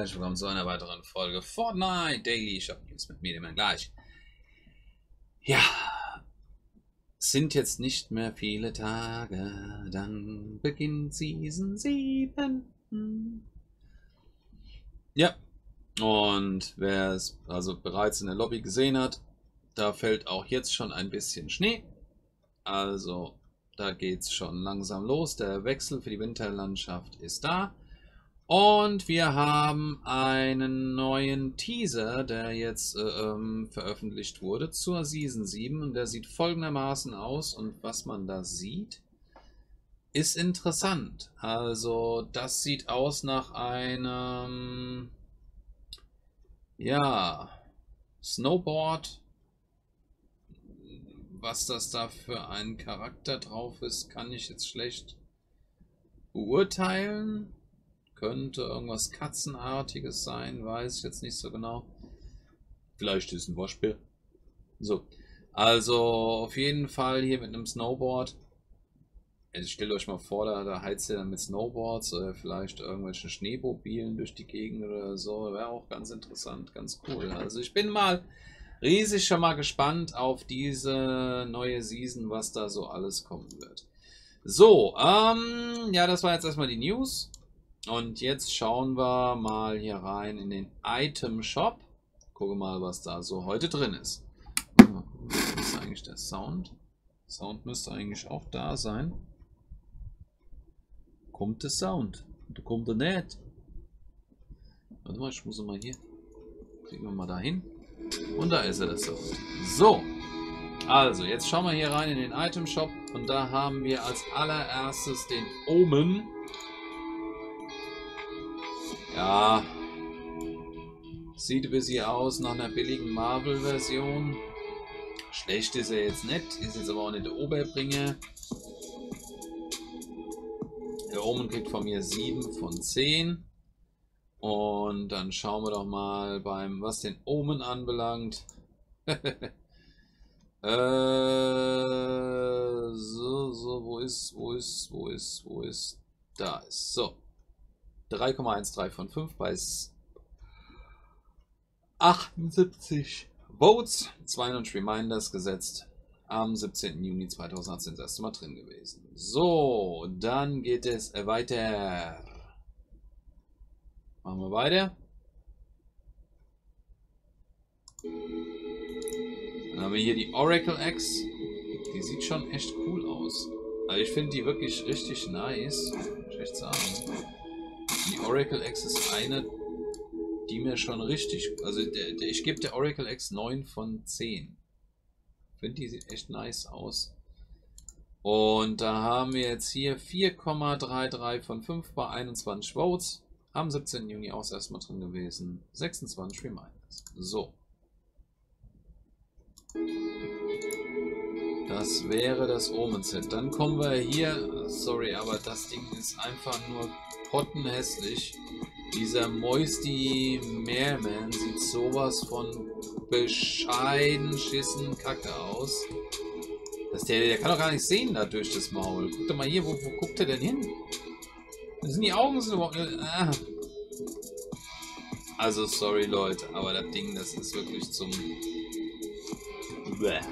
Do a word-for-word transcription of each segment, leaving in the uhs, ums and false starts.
herzlich willkommen zu einer weiteren Folge Fortnite Daily Shop News mit mir, dem gleich. Ja, sind jetzt nicht mehr viele Tage, dann beginnt Season sieben. Ja, und wer es also bereits in der Lobby gesehen hat, da fällt auch jetzt schon ein bisschen Schnee. Also da geht es schon langsam los. Der Wechsel für die Winterlandschaft ist da. Und wir haben einen neuen Teaser, der jetzt äh, ähm, veröffentlicht wurde zur Season sieben. Und der sieht folgendermaßen aus. Und was man da sieht, ist interessant. Also das sieht aus nach einem, ja, Snowboard. Was das da für ein Charakter drauf ist, kann ich jetzt schlecht beurteilen. Könnte irgendwas Katzenartiges sein, weiß ich jetzt nicht so genau. Vielleicht ist es ein Waschbär. So, also auf jeden Fall hier mit einem Snowboard. Also stellt euch mal vor, da, da heizt ihr dann mit Snowboards oder vielleicht irgendwelchen Schneemobilen durch die Gegend oder so. Wäre auch ganz interessant, ganz cool. Also ich bin mal riesig schon mal gespannt auf diese neue Season, was da so alles kommen wird. So, ähm, ja, das war jetzt erstmal die News. Und jetzt schauen wir mal hier rein in den Item Shop. Gucke mal, was da so heute drin ist. Was ist eigentlich der Sound? Sound müsste eigentlich auch da sein. Kommt der Sound? Da kommt er nicht. Warte mal, ich muss mal hier. Kriegen wir mal da hin. Und da ist er, der Sound. So. Also, jetzt schauen wir hier rein in den Item Shop. Und da haben wir als allererstes den Omen. Ja, sieht ein bisschen aus nach einer billigen Marvel-Version. Schlecht ist er jetzt nicht, ist jetzt aber auch nicht der Oberbringer. Der Omen kriegt von mir sieben von zehn. Und dann schauen wir doch mal beim, was den Omen anbelangt. äh, so, so, wo ist, wo ist, wo ist, wo ist, da ist, so. drei Komma dreizehn von fünf bei achtundsiebzig Votes, zweihundert Reminders gesetzt. Am siebzehnten Juni zweitausendachtzehn das erste Mal drin gewesen. So, dann geht es weiter. Machen wir weiter. Dann haben wir hier die Oracle X. Die sieht schon echt cool aus. Also ich finde die wirklich richtig nice. Muss ich echt sagen. Die Oracle X ist eine, die mir schon richtig, also der, der, ich gebe der Oracle X neun von zehn. Ich finde, die sieht echt nice aus. Und da haben wir jetzt hier vier Komma dreiunddreißig von fünf bei einundzwanzig Votes. Am siebzehnten Juni auch erstmal drin gewesen. sechsundzwanzig Reminders. So. Das wäre das Omen-Set. Dann kommen wir hier, sorry, aber das Ding ist einfach nur pottenhässlich. Dieser Moisty Merman sieht sowas von bescheiden schissen Kacke aus. Das der, der kann doch gar nicht sehen da durch das Maul. Guck doch mal hier, wo, wo guckt er denn hin? Das sind die Augen sind überhaupt. Ah. Also sorry Leute, aber das Ding, das ist wirklich zum. Bäh.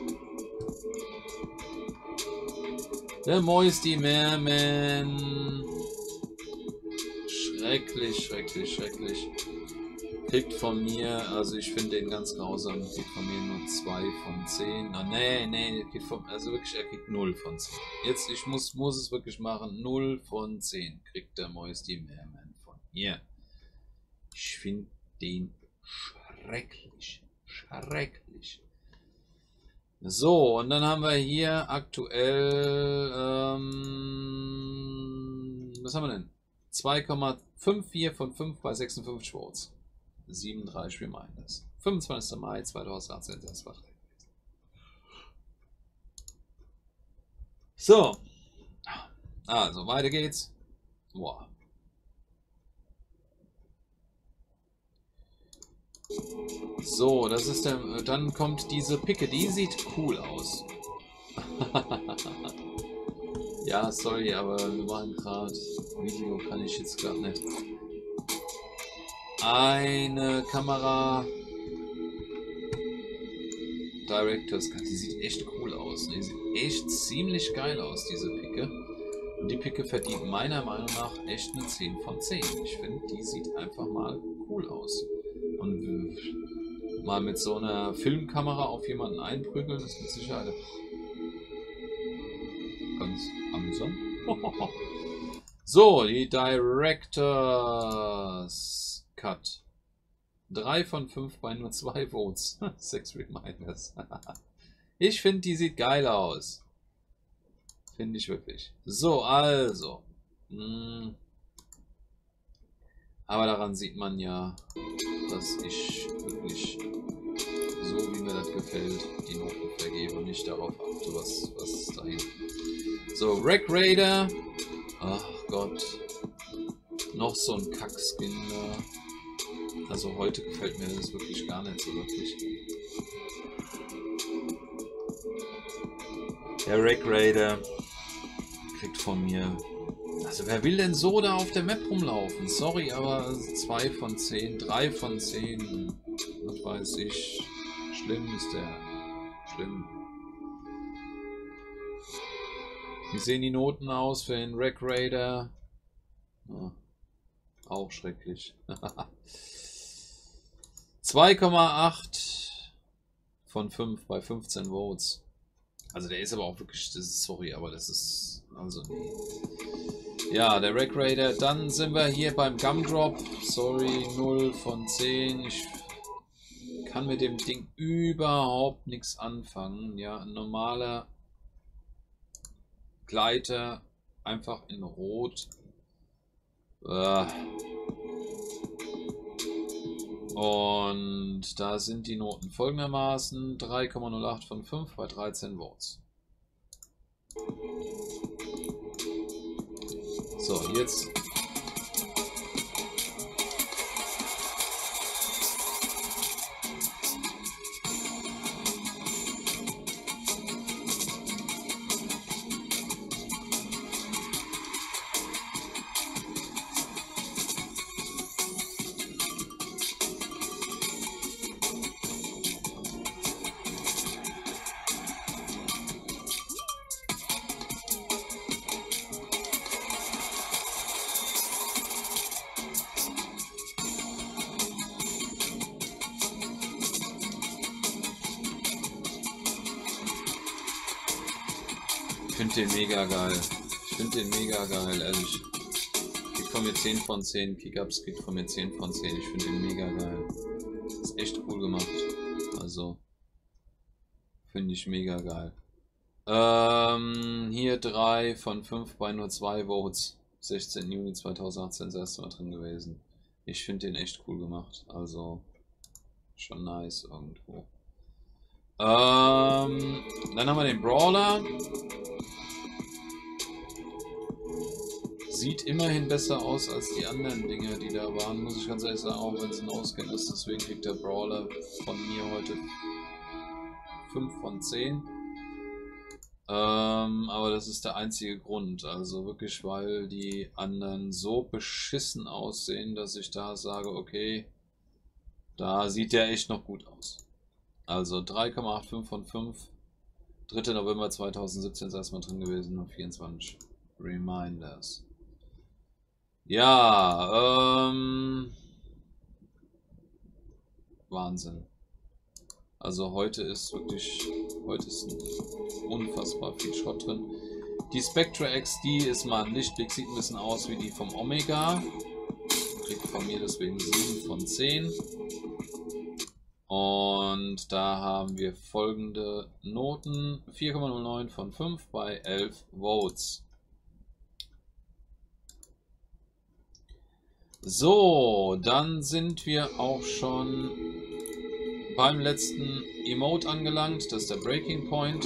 Der Moisty Merman. Schrecklich, schrecklich, schrecklich. Kriegt von mir, also ich finde den ganz grausam, kriegt von mir nur zwei von zehn. Oh, nee, nee, kriegt von, also wirklich, er kriegt null von zehn. Jetzt, ich muss, muss es wirklich machen, null von zehn kriegt der Moisty Merman von mir. Ich finde den schrecklich, schrecklich. So, und dann haben wir hier aktuell, ähm, was haben wir denn? zwei Komma vierundfünfzig von fünf bei sechsundfünfzig Votes. siebenunddreißig Reminders. fünfundzwanzigster Mai zweitausendachtzehn, das war drin. So. Also, weiter geht's. Boah. So, das ist der. Dann kommt diese Picke, die sieht cool aus. Ja, sorry, aber wir machen gerade Video, kann ich jetzt gerade nicht. eine Kamera Director's Cut. Die sieht echt cool aus. Die sieht echt ziemlich geil aus, diese Picke. Und die Picke verdient meiner Meinung nach echt eine zehn von zehn. Ich finde, die sieht einfach mal cool aus. Und mal mit so einer Filmkamera auf jemanden einprügeln, ist mit Sicherheit ganz amüsant. So, die Director's Cut. drei von fünf bei nur zwei Votes. sechs Reminders. Ich finde, die sieht geil aus. Finde ich wirklich. So, also. Mh. Aber daran sieht man ja, dass ich wirklich so, wie mir das gefällt, die Noten vergebe und nicht darauf achte, was, was ist dahin. So, Wreck Raider. Ach Gott. Noch so ein Kackskin da. Also heute gefällt mir das wirklich gar nicht so wirklich. Der Wreck Raider kriegt von mir... Also wer will denn so da auf der Map rumlaufen? Sorry, aber zwei von zehn, drei von zehn, was weiß ich. Schlimm ist der. Schlimm. Wie sehen die Noten aus für den Wreck Raider? Ja, auch schrecklich. zwei Komma acht von fünf bei fünfzehn Votes. Also der ist aber auch wirklich, das ist, sorry, aber das ist, also nee. Ja, der Wreck Raider. Dann sind wir hier beim Gumdrop. Sorry, null von zehn. Ich kann mit dem Ding überhaupt nichts anfangen. Ja, ein normaler Gleiter, einfach in Rot. Und da sind die Noten folgendermaßen: drei Komma null acht von fünf bei dreizehn Votes. So, jetzt Ich finde den mega geil. Ich finde den mega geil, ehrlich. Kriegt von mir zehn von zehn. Kickups kriegt von mir zehn von zehn. Ich finde den mega geil. Ist echt cool gemacht. Also, finde ich mega geil. Ähm, hier drei von fünf bei nur zwei Votes. sechzehnten Juni zweitausendachtzehn das erste Mal drin gewesen. Ich finde den echt cool gemacht. Also, schon nice irgendwo. Ähm, dann haben wir den Brawler. Sieht immerhin besser aus als die anderen Dinge, die da waren, muss ich ganz ehrlich sagen, auch wenn es ein Ausgehen ist. Deswegen kriegt der Brawler von mir heute fünf von zehn. Ähm, aber das ist der einzige Grund. Also wirklich, weil die anderen so beschissen aussehen, dass ich da sage, okay, da sieht der echt noch gut aus. Also drei Komma fünfundachtzig von fünf. dritter November zweitausendsiebzehn ist erstmal drin gewesen und vierundzwanzig Reminders. Ja, ähm... Wahnsinn. Also heute ist wirklich, heute ist unfassbar viel Schrott drin. Die Spectra X D ist mal ein Lichtblick, sieht ein bisschen aus wie die vom Omega. Kriegt von mir deswegen sieben von zehn. Und da haben wir folgende Noten: vier Komma null neun von fünf bei elf Votes. So, dann sind wir auch schon beim letzten Emote angelangt. Das ist der Breaking Point.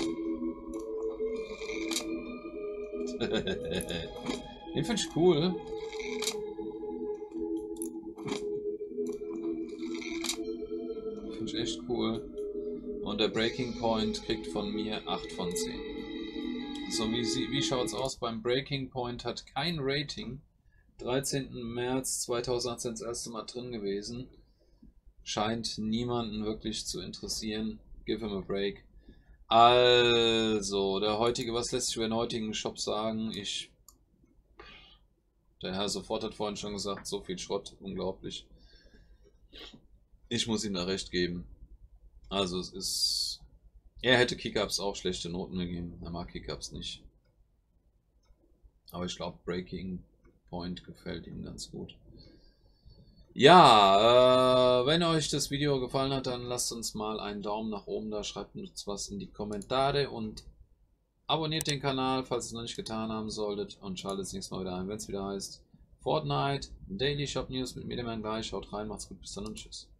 Den finde ich cool. Finde ich echt cool. Und der Breaking Point kriegt von mir acht von zehn. So, wie, wie schaut es aus? Beim Breaking Point hat kein Rating dreizehnten März zweitausendachtzehn das erste Mal drin gewesen. Scheint niemanden wirklich zu interessieren. Give him a break. Also, der heutige, was lässt sich über den heutigen Shop sagen? Ich. Der Herr sofort hat vorhin schon gesagt, so viel Schrott, unglaublich. Ich muss ihm da recht geben. Also, es ist. Er hätte Kickups auch schlechte Noten gegeben. Er mag Kickups nicht. Aber ich glaube, Breaking Point gefällt ihm ganz gut. Ja, äh, wenn euch das Video gefallen hat, dann lasst uns mal einen Daumen nach oben da, schreibt uns was in die Kommentare und abonniert den Kanal, falls ihr es noch nicht getan haben solltet, und schaltet das nächste Mal wieder ein, wenn es wieder heißt Fortnite Daily Shop News mit mir, dem Herrn Gleich. Schaut rein, macht's gut, bis dann und tschüss.